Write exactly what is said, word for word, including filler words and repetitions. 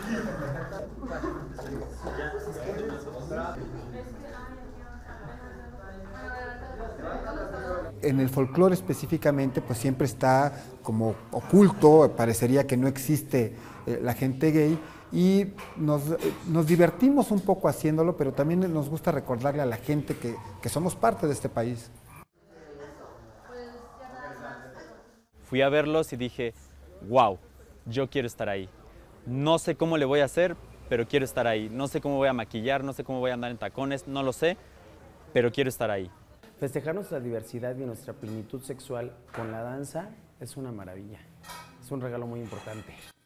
En el folclore específicamente, pues siempre está como oculto, parecería que no existe eh, la gente gay, y nos, nos divertimos un poco haciéndolo, pero también nos gusta recordarle a la gente que, que somos parte de este país. Fui a verlos y dije, wow, yo quiero estar ahí. No sé cómo le voy a hacer, pero quiero estar ahí. No sé cómo voy a maquillar, no sé cómo voy a andar en tacones, no lo sé, pero quiero estar ahí. Festejar nuestra diversidad y nuestra plenitud sexual con la danza es una maravilla. Es un regalo muy importante.